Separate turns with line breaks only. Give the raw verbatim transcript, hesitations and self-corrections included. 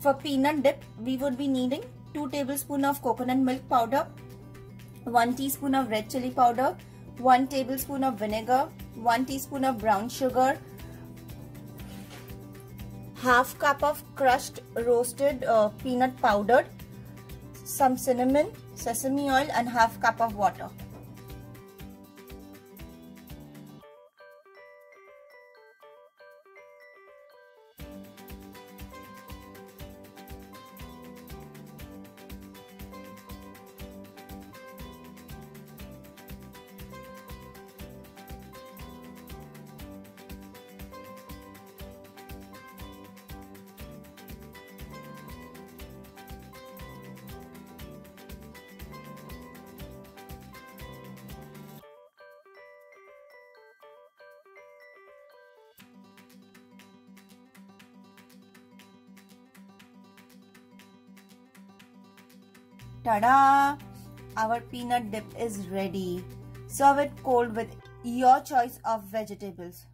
For peanut dip, we would be needing two tablespoons of coconut milk powder, one teaspoon of red chili powder, one tablespoon of vinegar, one teaspoon of brown sugar, half cup of crushed roasted uh, peanut powder, some cinnamon, sesame oil and half cup of water. Ta-da! Our peanut dip is ready. Serve it cold with your choice of vegetables.